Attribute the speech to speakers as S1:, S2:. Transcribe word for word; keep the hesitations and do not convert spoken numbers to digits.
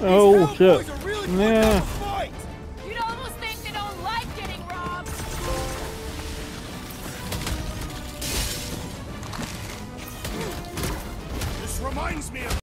S1: Oh shit. Yeah.
S2: You'd almost think they don't like getting robbed.
S3: This reminds me of